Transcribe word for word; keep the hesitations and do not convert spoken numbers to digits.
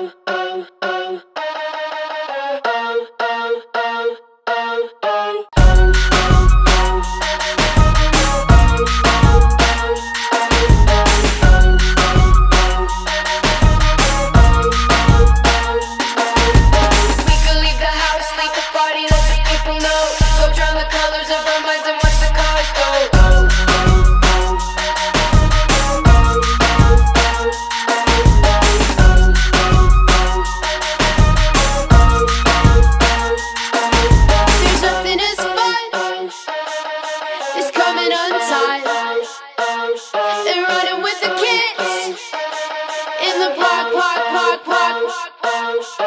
And running with the kids in the park, park, park, park.